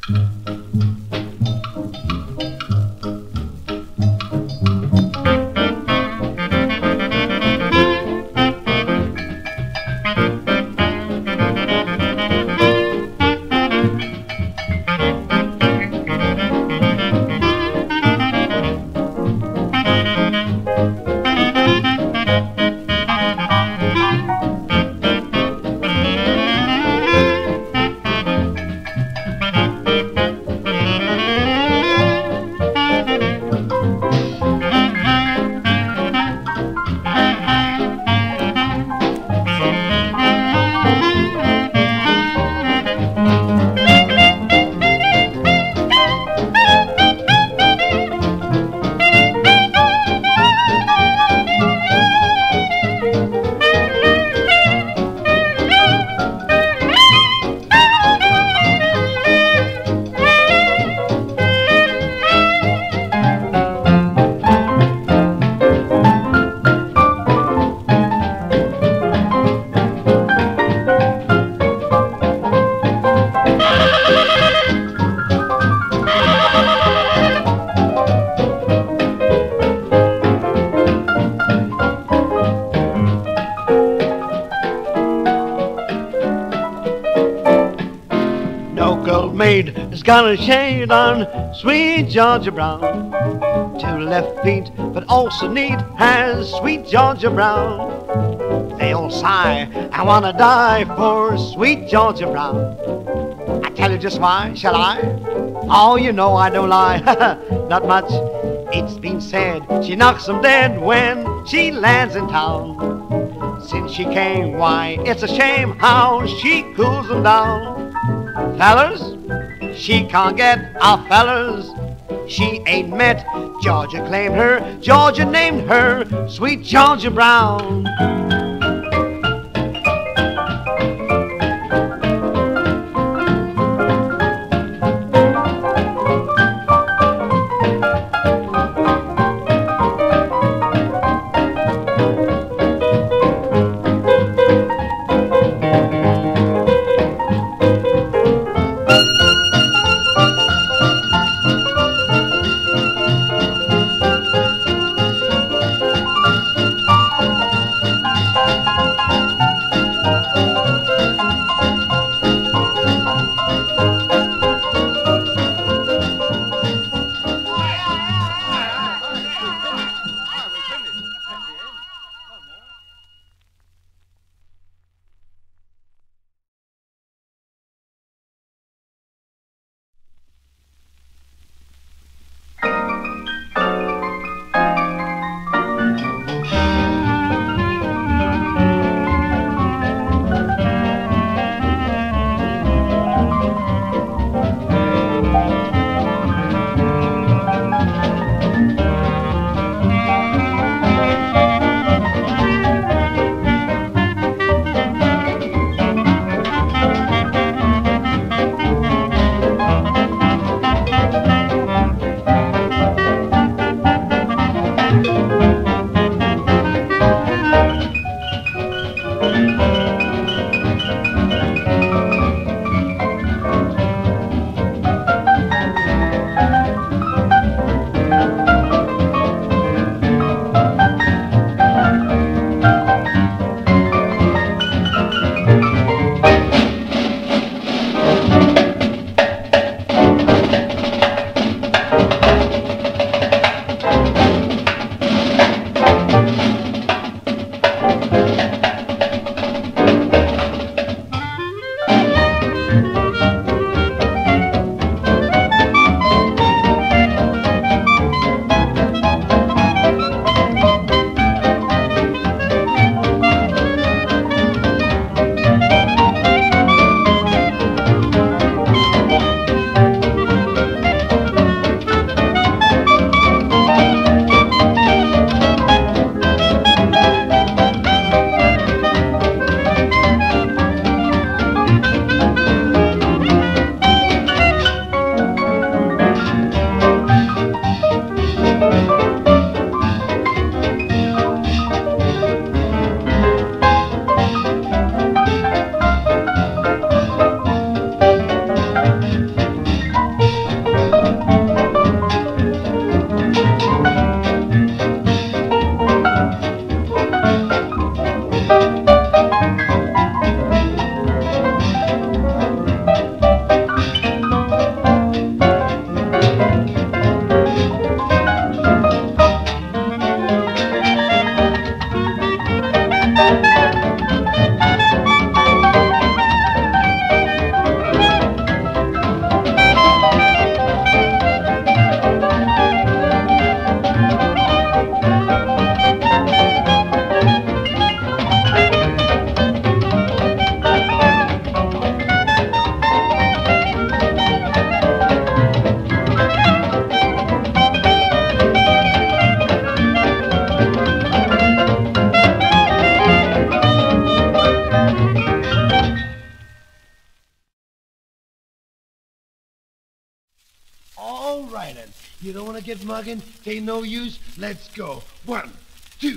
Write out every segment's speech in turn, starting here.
It's got a shade on sweet Georgia Brown. 2 left feet, but also neat has sweet Georgia Brown. They all sigh, I wanna die for sweet Georgia Brown. I tell you just why, shall I? Oh, you know I don't lie, not much. It's been said she knocks 'em dead when she lands in town. Since she came, why, it's a shame how she cools 'em down. Fellers, she can't get our fellers. She ain't met, Georgia claimed her, Georgia named her Sweet Georgia Brown. You don't want to get mugging? Tain't no use. Let's go. 1, 2.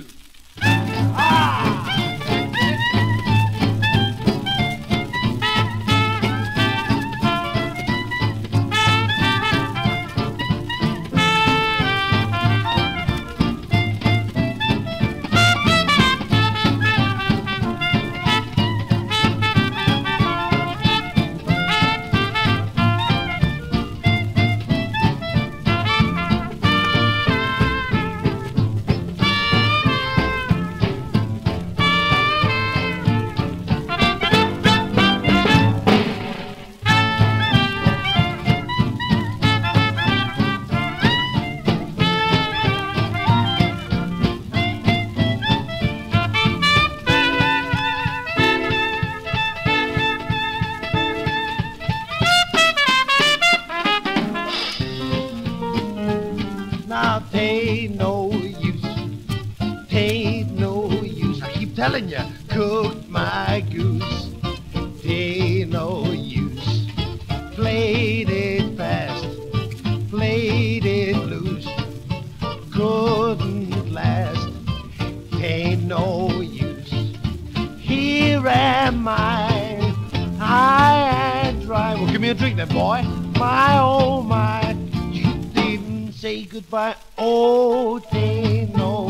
Now, tain't no use, tain't no use. I keep telling you, cooked my goose. Tain't no use. Played it fast, played it loose. Couldn't last. Tain't no use. Here am I, high and dry. Well, give me a drink then, boy. My, oh my. Say goodbye, oh, tain't no